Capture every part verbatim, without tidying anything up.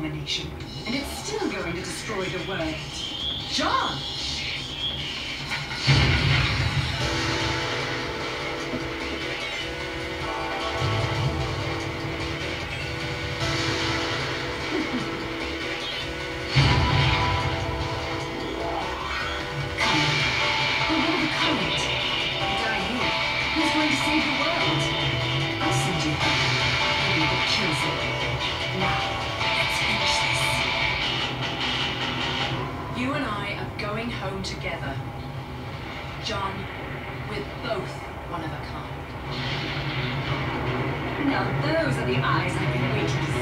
abomination, and it's still going to destroy the world. John! Together. John, we're both one of a kind. Now those are the eyes I've been waiting to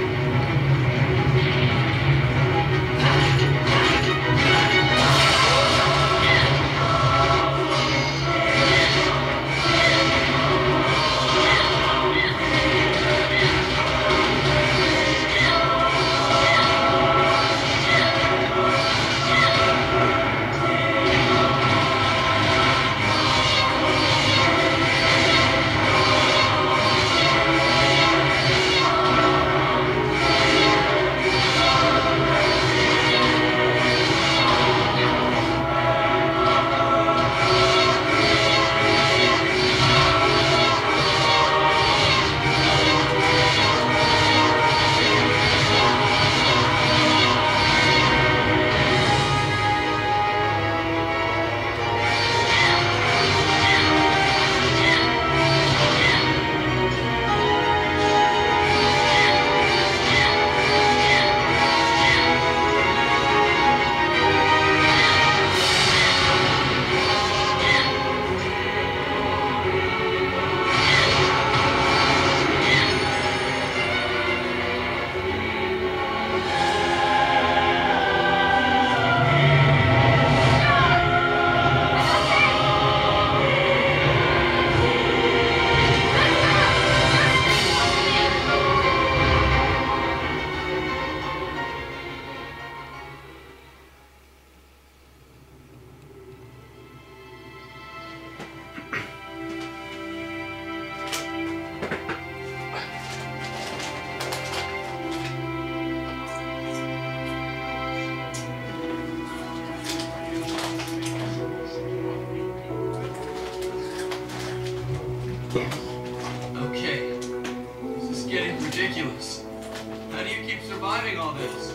Okay, this is getting ridiculous. How do you keep surviving all this?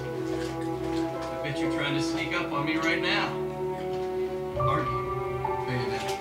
I bet you're trying to sneak up on me right now. Aren't you, Bayonetta?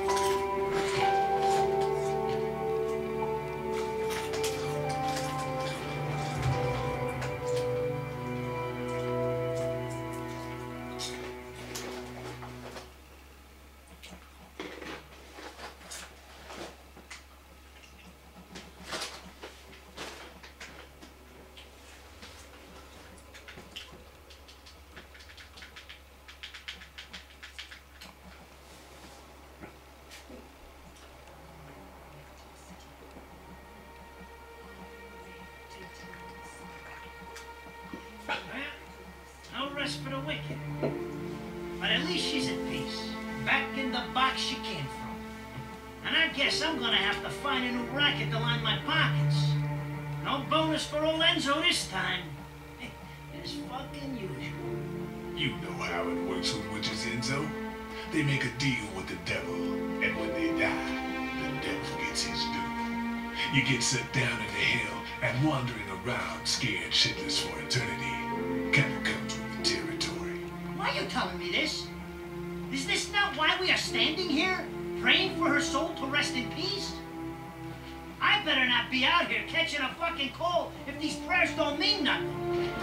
For the wicked. But at least she's at peace. Back in the box she came from. And I guess I'm gonna have to find a new racket to line my pockets. No bonus for old Enzo this time. It's fucking usual. You know how it works with witches, Enzo. They make a deal with the devil, and when they die, the devil gets his due. You get set down into hell and wandering around scared shitless for eternity. Kinda comes with the territory. Why are you telling me this? Is this not why we are standing here? Praying for her soul to rest in peace? I better not be out here catching a fucking cold if these prayers don't mean nothing.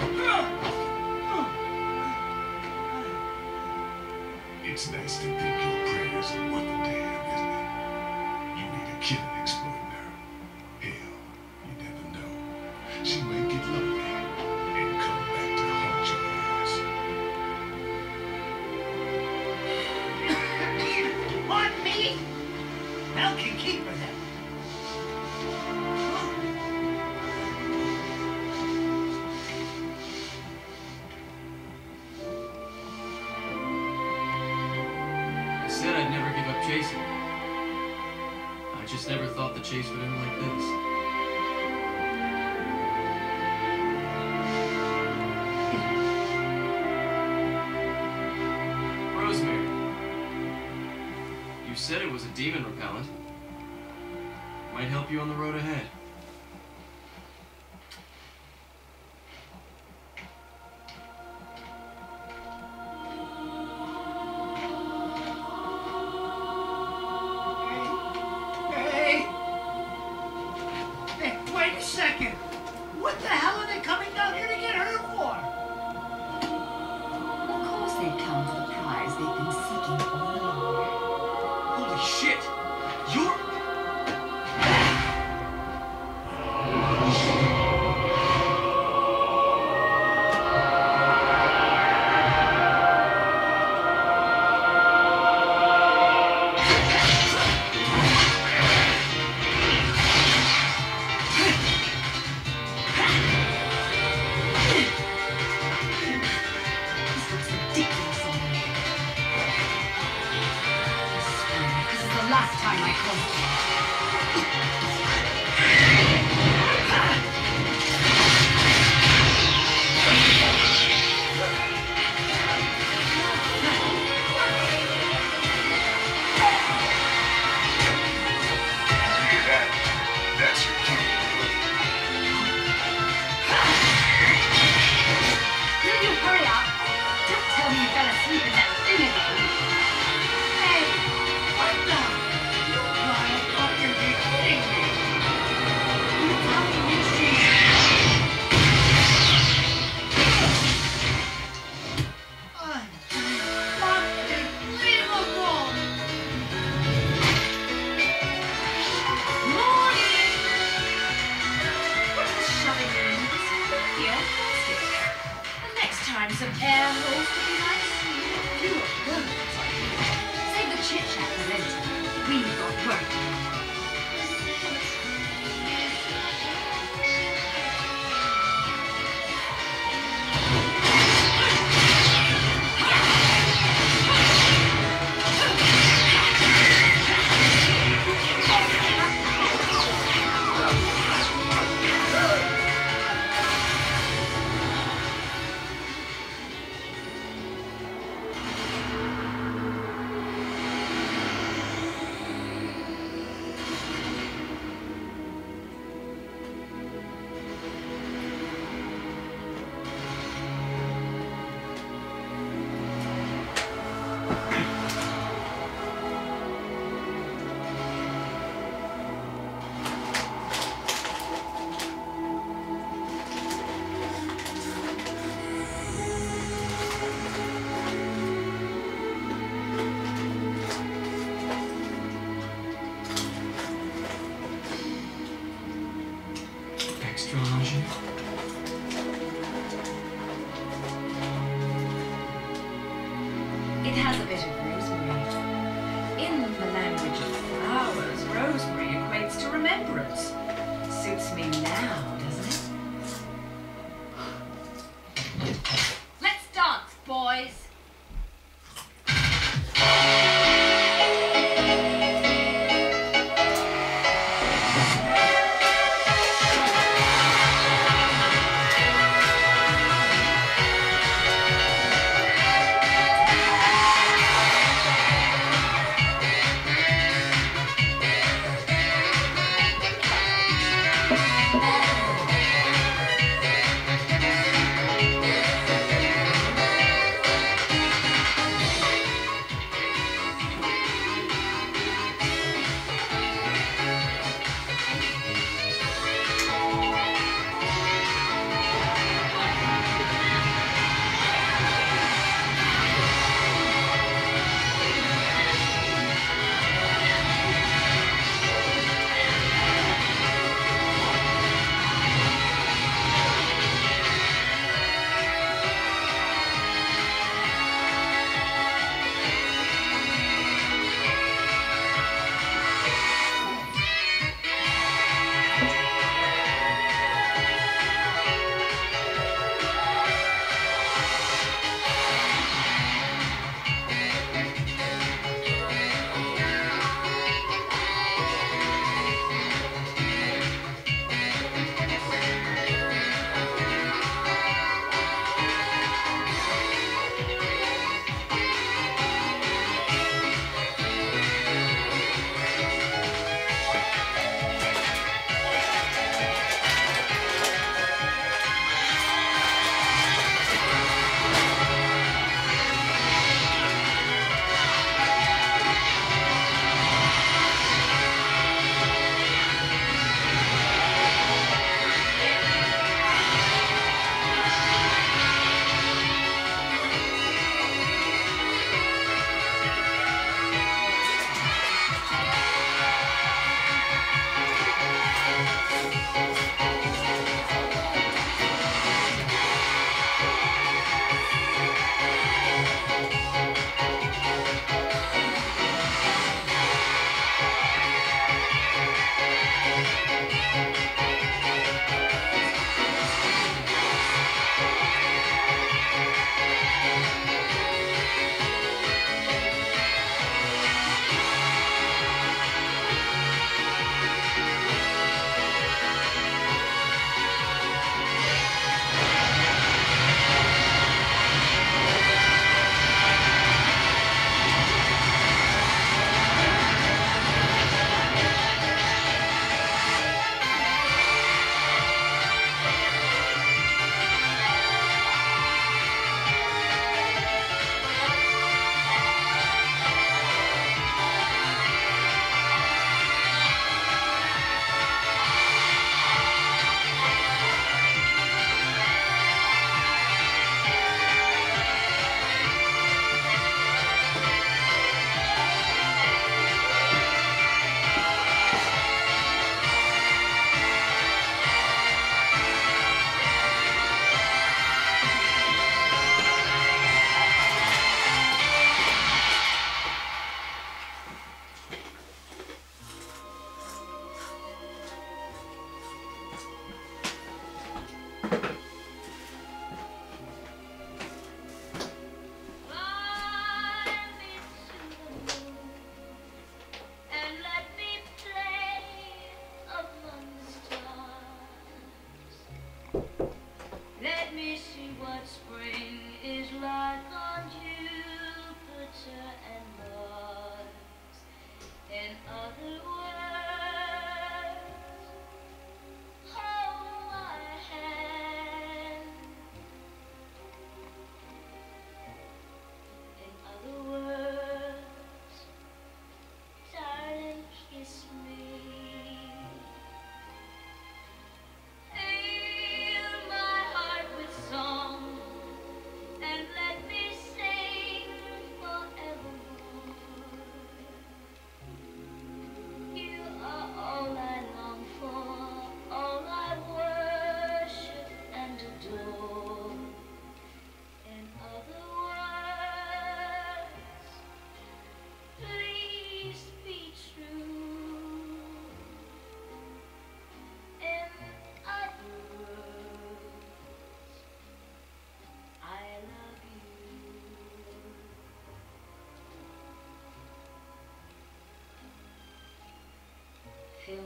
It's nice to think your prayers are worth a damn, isn't it? You need a killing extraordinary. Hell, you never know. She may get lonely and come back to haunt your ass. Haunt me? Hell can keep her then. I said I'd never give up chasing. I just never thought the chase would end like this. said it was a demon repellent. Might help you on the road ahead. Hey! Hey, wait a second! What the hell are they coming down here to get her for? Of course they'd come for the prize they've been seeking all along. Holy shit! You're... Last time I called You hear that? That's your cue. Will you hurry up? Don't tell me you fell asleep in that thing again. Hey, what the? You gotta fucking be kidding me! How can you see? Unbelievable! Morning! What is shoving me into this here plastic? And next time some air holes would be nice. You are good. Save the chit-chat for later. We've got work to do. Extra lingerie? It has a bit of rosemary. In the language of flowers, rosemary equates to remembrance. Suits me now, doesn't it? Let's dance, boys! Every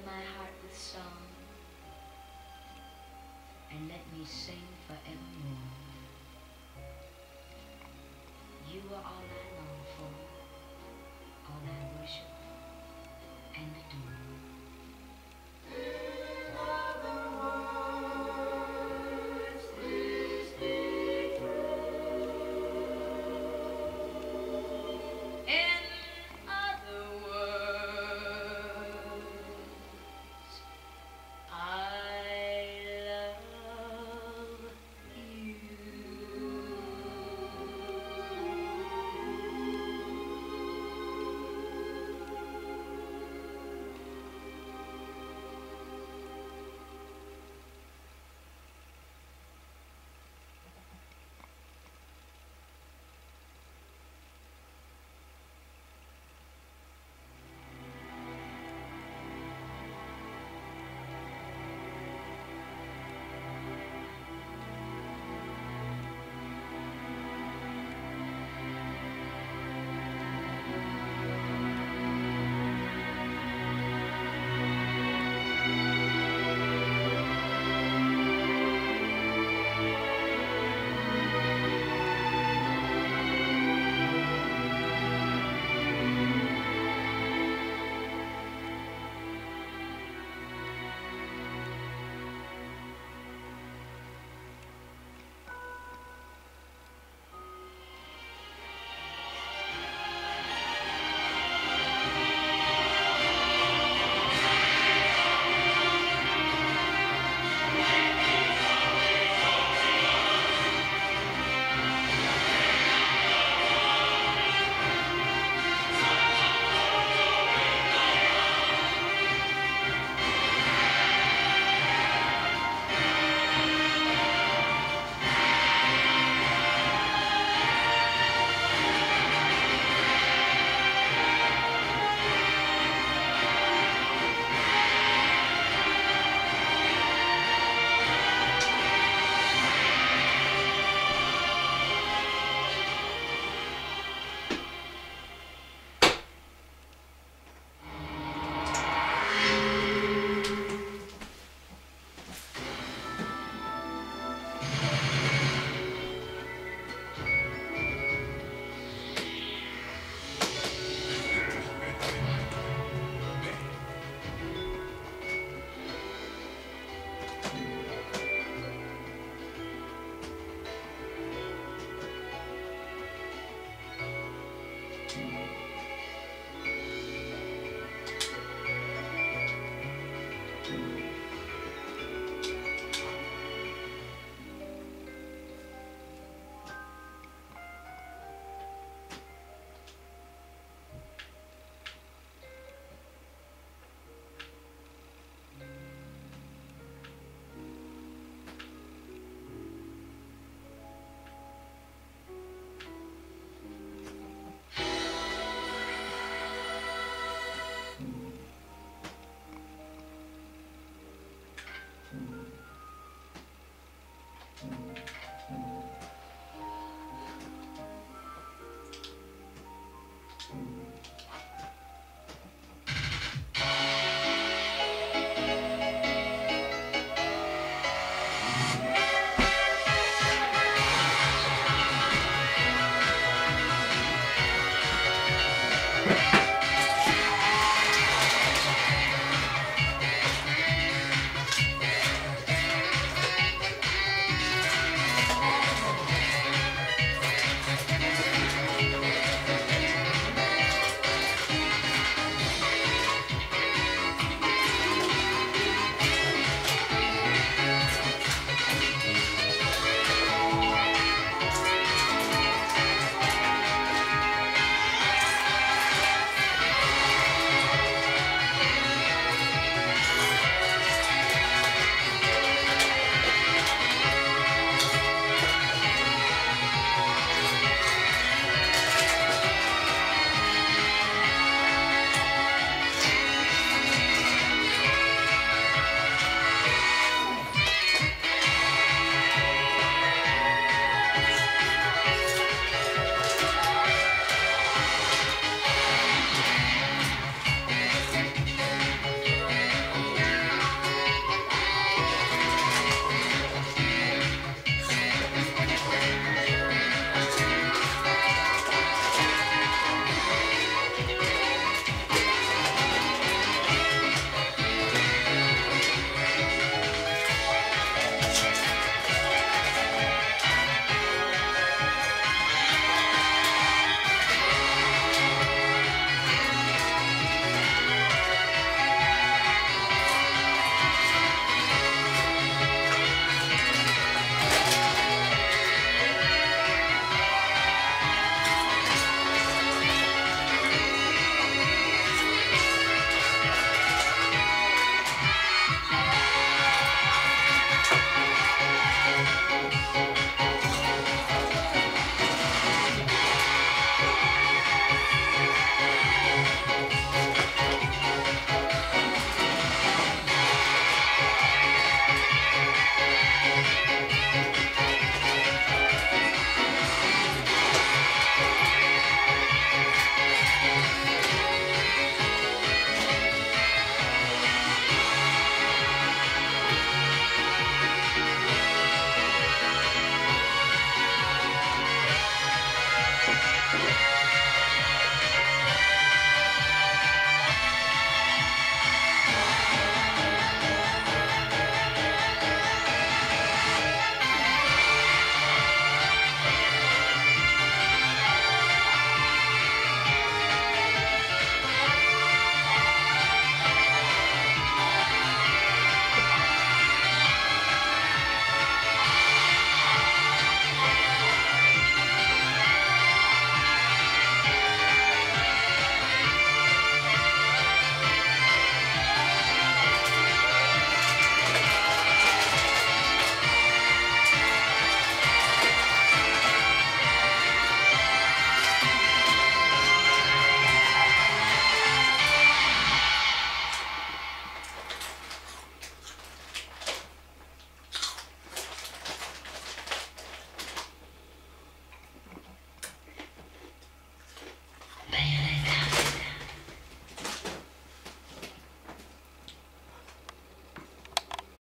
fill my heart with song, and let me sing forevermore. You are all I long for, all I worship